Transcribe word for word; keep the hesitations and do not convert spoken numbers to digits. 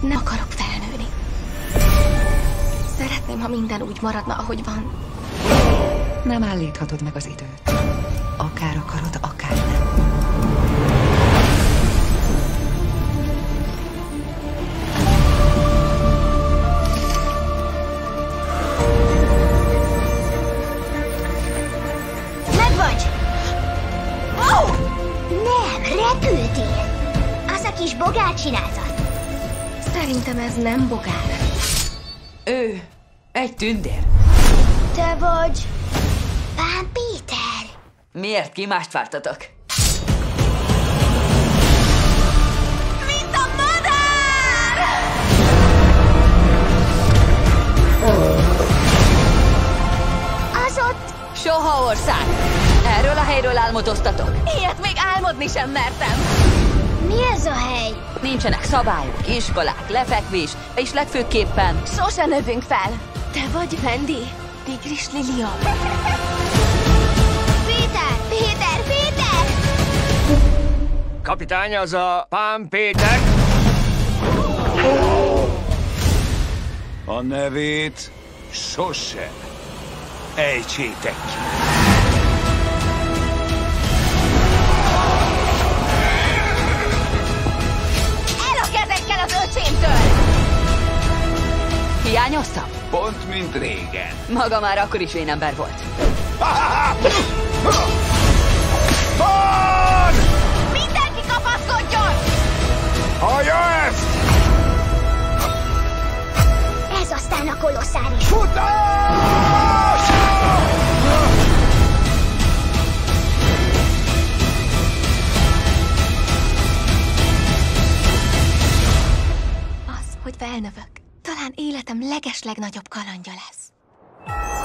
Nem akarok felnőni. Szeretném, ha minden úgy maradna, ahogy van. Nem állíthatod meg az időt. Akár akarod, akár nem. Megvagy! Oh! Nem, repültél! Az a kis bogár csinálta. Szerintem ez nem bogár. Ő egy tündér. Te vagy... Pán Péter. Miért ki mást vártatok? Mint a madár! Az ott... Soha ország! Erről a helyről álmodoztatok? Ilyet még álmodni sem mertem. Mi ez a hely? Nincsenek szabályok, iskolák, lefekvés, és legfőképpen... Sose növünk fel. Te vagy Wendy, Tigris Lilia. Péter! Péter! Péter! Kapitány, az a Pán Péter. A nevét sosem ejtsétek ki. El a kezekkel az öcsémtől! Hiányoztam? Pont mint régen. Maga már akkor is én ember volt. Van! Mindenki kapaszkodjon! Hallja ezt! Ez aztán a kolosszáris. Futás! Az, hogy felnövök, talán életem legeslegnagyobb kalandja lesz.